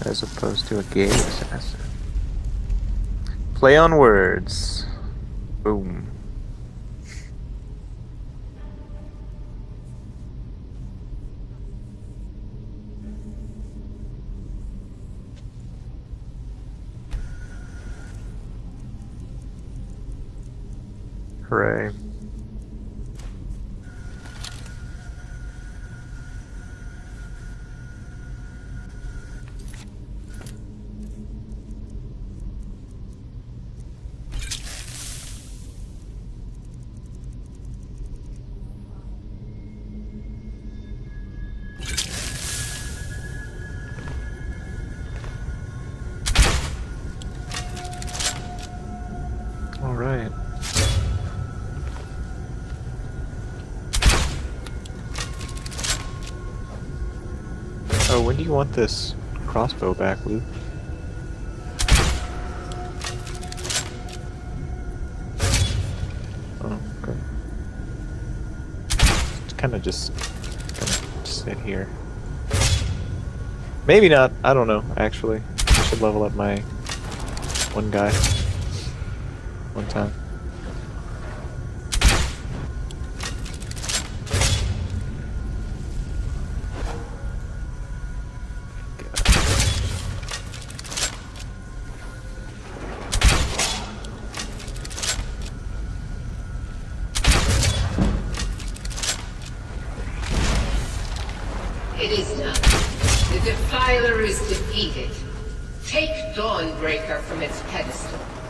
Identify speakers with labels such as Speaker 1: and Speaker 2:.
Speaker 1: as opposed to a gay assassin. Play on words. Boom. Hooray. All right. Oh, when do you want this crossbow back, Luke? Oh, okay. It's kind of just sit here. Maybe not. I don't know. Actually, I should level up my one guy one time.
Speaker 2: It is done. The Defiler is defeated. Take Dawnbreaker from its pedestal.